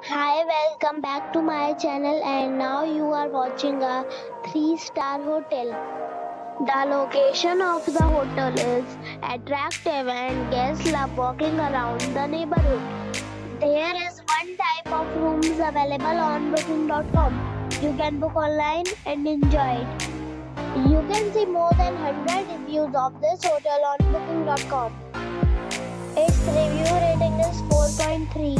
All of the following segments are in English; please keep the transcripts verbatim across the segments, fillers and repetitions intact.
Hi, welcome back to my channel, and now you are watching a three star hotel. The location of the hotel is attractive and guests love walking around the neighborhood. There is one type of rooms available on booking dot com. You can book online and enjoy it. You can see more than one hundred reviews of this hotel on booking dot com. Its review rating is four point three.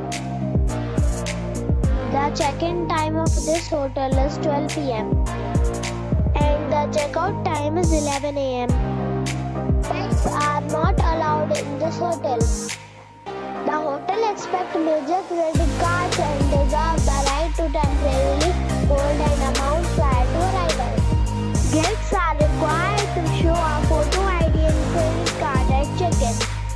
The check-in time of this hotel is twelve p m and the checkout time is eleven a m Pets are not allowed in this hotel. The hotel accepts major credit cards and reserves the right to temporarily hold an amount prior to arrival. Guests are required to show a photo I D and credit card at check-in.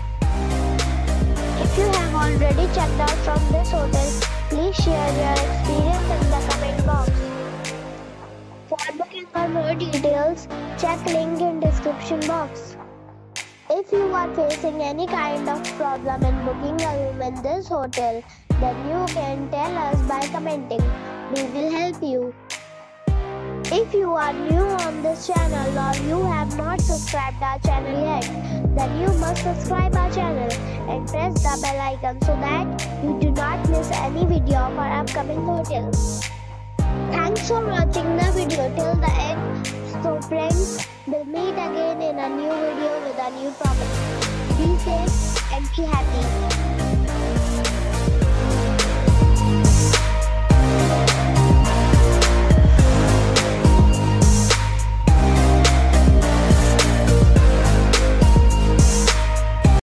If you have already checked out from this hotel, please share your experience in the comment box. For booking or more details, check link in description box. If you are facing any kind of problem in booking a room in this hotel, then you can tell us by commenting. We will help you. If you are new on this channel or you have not subscribed our channel yet, then you must subscribe our channel and press the bell icon so that you do not miss any video of our upcoming hotels. Thanks for watching the video till the end. So friends, we'll meet again in a new video with a new property. Be safe and be happy.